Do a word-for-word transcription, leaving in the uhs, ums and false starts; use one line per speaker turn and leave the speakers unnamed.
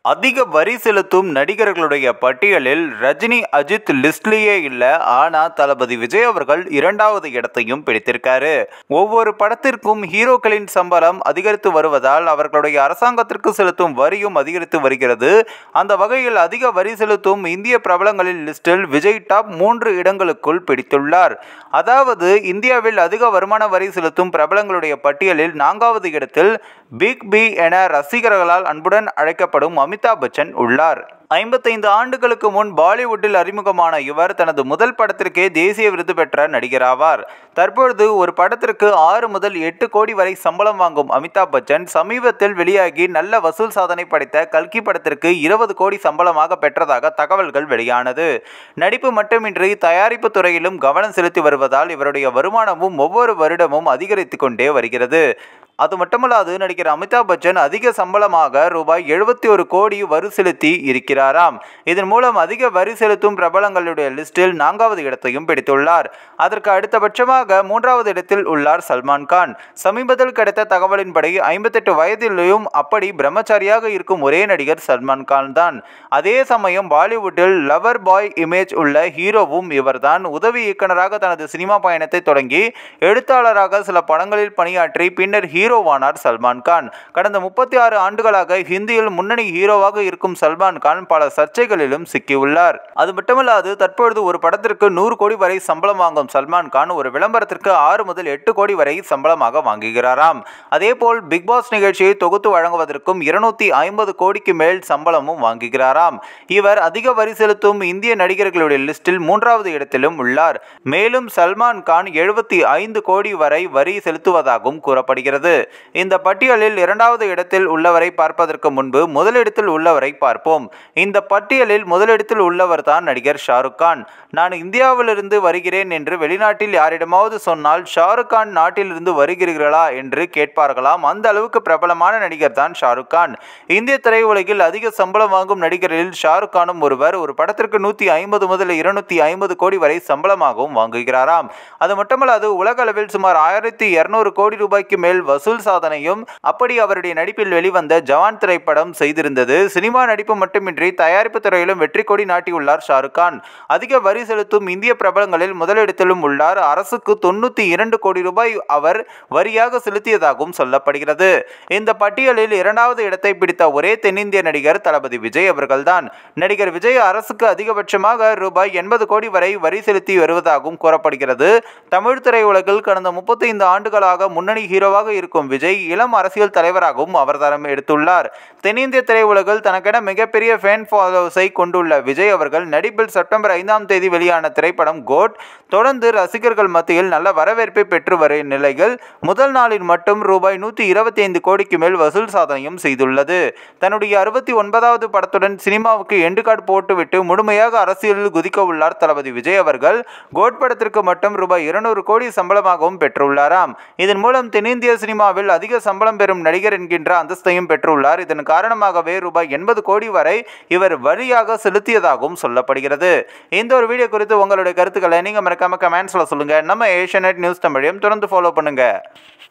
அதிக வரி செலுத்தும் நடிகர்களுடைய பட்டியலில் ரஜினி, அஜித் லிஸ்ட்லயே இல்ல. ஆனா தளபதி விஜய் அவர்கள் இரண்டாவது இடத்தையும் பிடித்திருக்காரு. ஒவ்வொரு படத்திற்கும் ஹீரோக்களின் சம்பளம் அதிகரித்து வருவதால் அவர்களுடைய அரசாங்கத்திற்கு செலுத்தும் வரியும் அதிகரித்து வருகிறது. அந்த வகையில் அதிக வரி செலுத்தும் இந்திய பிரபலங்களின் லிஸ்டில் விஜய் டாப் மூன்று இடங்களுக்குள் பிடித்துள்ளார். அதாவது இந்தியாவில் அதிக வருமான வரி செலுத்தும் பிரபலங்களுடைய பட்டியலில் நான்காவது இடத்தில் பிக் பி என ரசிகர்களால் அன்புடன் அழைக்கப்படும் அமிதாப் பச்சன் உள்ளார். ஐம்பத்தைந்து ஆண்டுகளுக்கு முன் பாலிவுட்டில் அறிமுகமான இவர் தனது முதல் படத்திற்கே தேசிய விருது பெற்ற நடிகராவார். தற்பொழுது ஒரு படத்திற்கு ஆறு முதல் எட்டு கோடி வரை சம்பளம் வாங்கும் அமிதாப் பச்சன் சமீபத்தில் வெளியாகி நல்ல வசூல் சாதனை படைத்த கல்கி படத்திற்கு இருபது கோடி சம்பளமாக பெற்றதாக தகவல்கள் வெளியானது. நடிப்பு மட்டுமின்றி தயாரிப்பு துறையிலும் கவனம் செலுத்தி வருவதால் இவருடைய வருமானமும் ஒவ்வொரு வருடமும் அதிகரித்து கொண்டே வருகிறது. அது மட்டுமல்லாது நடிகர் அமிதாப் பச்சன் அதிக சம்பளமாக ரூபாய் எழுபத்தி ஒரு கோடி வரி செலுத்தி இருக்கிறாராம். இதன் மூலம் அதிக வரி செலுத்தும் பிரபலங்களுடைய லிஸ்டில் நான்காவது இடத்தையும் பிடித்துள்ளார். அதற்கு அடுத்தபட்சமாக மூன்றாவது இடத்தில் உள்ளார் சல்மான் கான். சமீபத்தில் கிடைத்த தகவலின்படி ஐம்பத்தெட்டு வயதிலும் அப்படி பிரம்மச்சாரியாக இருக்கும் ஒரே நடிகர் சல்மான் கான் தான். அதே சமயம் பாலிவுட்டில் லவர் பாய் இமேஜ் உள்ள ஹீரோவும் இவர்தான். உதவி இயக்குநராக தனது சினிமா பயணத்தை தொடங்கி எழுத்தாளராக சில படங்களில் பணியாற்றி பின்னர் ஹீரோவானார் சல்மான் கான். கடந்த முப்பத்தி ஆறு ஆண்டுகளாக ஹிந்தியில் முன்னணி ஹீரோவாக இருக்கும் சல்மான் கான் பல சர்ச்சைகளிலும் சிக்கியுள்ளார். அது மட்டுமல்லாது தற்பொழுது ஒரு படத்திற்கு நூறு கோடி வரை சம்பளம் வாங்கும் சல்மான் கான் ஒரு விளம்பரத்திற்கு ஆறு முதல் எட்டு கோடி வரை சம்பளமாக வாங்குகிறாராம். அதேபோல் பிக் பாஸ் நிகழ்ச்சியை தொகுத்து வழங்குவதற்கும் இருநூத்தி ஐம்பது கோடிக்கு மேல் சம்பளமும் வாங்குகிறாராம். இவர் அதிக வரி செலுத்தும் இந்திய நடிகர்களுடைய லிஸ்டில் மூன்றாவது இடத்திலும் உள்ளார். மேலும் சல்மான் கான் எழுபத்தி ஐந்து கோடி வரை வரி செலுத்துவதாகவும் கூறப்படுகிறது. இந்த பட்டியலில் இரண்டாவது இடத்தில் உள்ளவரை பார்ப்பதற்கு முன்பு முதலிடத்தில் உள்ளவரை பார்ப்போம். இந்த பட்டியலில் முதலிடத்தில் உள்ளவர் தான் நடிகர் ஷாருக் கான். நான் இந்தியாவிலிருந்து வருகிறேன் என்று வெளிநாட்டில் யாரிடமாவது சொன்னால் ஷாருக் கான் நாட்டிலிருந்து வருகிறீர்களா என்று கேட்பார்களாம். அந்த அளவுக்கு பிரபலமான நடிகர் தான் ஷாருக் கான். இந்திய திரையுலகில் அதிக சம்பளம் வாங்கும் நடிகர்களில் ஷாருக் கானும் ஒருவர். ஒரு படத்திற்கு நூத்தி ஐம்பது முதல் இருநூத்தி ஐம்பது கோடி வரை சம்பளமாகவும் வாங்குகிறாராம். அது மட்டுமல்லாது உலக அளவில் சுமார் ஆயிரத்தி இருநூறு கோடி ரூபாய்க்கு மேல் வசூல் சாதனையும் அப்படி அவருடைய நடிப்பில் வெளிவந்த ஜவான் திரைப்படம் செய்திருந்தது. சினிமா நடிப்பு மட்டுமின்றி தயாரிப்பு துறையிலும் வெற்றி கொடி நாட்டியுள்ளார் ஷாருக் கான். அதிக வரி செலுத்தும் இந்திய பிரபலங்களில் முதலிடத்திலும் உள்ளார். அரசுக்கு தொண்ணூத்தி இரண்டு கோடி ரூபாய் அவர் வரியாக செலுத்தியதாகவும் சொல்லப்படுகிறது. இந்த பட்டியலில் இரண்டாவது இடத்தை பிடித்த ஒரே தென்னிந்திய நடிகர் தளபதி விஜய் அவர்கள்தான். நடிகர் விஜய் அரசுக்கு அதிகபட்சமாக ரூபாய் எண்பது கோடி வரை வரி செலுத்தி வருவதாகவும் கூறப்படுகிறது. தமிழ் திரையுலகில் கடந்த முப்பத்தி ஐந்து ஆண்டுகளாக முன்னணி ஹீரோவாக இருக்கும் விஜய் இளம் அரசியல் தலைவராகவும் அவதாரம் எடுத்துள்ளார். தென்னிந்திய திரையுலகில் தனக்கென மிகப்பெரிய ஃபேன் ஃபாலோவர்ஸை கொண்டுள்ள விஜய் அவர்கள் நடிப்பில் செப்டம்பர் ஐந்தாம் தேதி வெளியான திரைப்படம் கோட் தொடர்ந்து ரசிகர்கள் மத்தியில் நல்ல வரவேற்பை பெற்று வரும் நிலையில் முதல் நாளில் மட்டும் ரூபாய் நூத்தி இருபத்தி ஐந்து கோடிக்கு மேல் வசூல் சாதனையும் செய்துள்ளது. தன்னுடைய அறுபத்தி ஒன்பதாவது படத்துடன் சினிமாவுக்கு எண்டு கார்டு போட்டுவிட்டு முழுமையாக அரசியலில் குதிக்க உள்ளார் தளபதி விஜய் அவர்கள். கோட் படத்திற்கு மட்டும் ரூபாய் இருநூறு கோடி சம்பளமாகவும் பெற்றுள்ளாராம். இதன் மூலம் தென்னிந்திய சினிமாவில் அதிக சம்பளம் பெறும் நடிகர் என்கின்ற அந்தஸ்தையும் பெற்றுள்ளார். இதன் காரணமாகவே ரூபாய் எண்பது கோடி வரை இவர் வரியாக செலுத்தியதாகவும் சொல்லப்படுகிறது. இந்த ஒரு வீடியோ குறித்து உங்களுடைய கருத்துக்களை நீங்க மறக்காம கமெண்ட்ஸ்ல சொல்லுங்க. நம்ம ஏஷியா நெட் நியூஸ் தமிழையும் தொடர்ந்து ஃபாலோ பண்ணுங்க.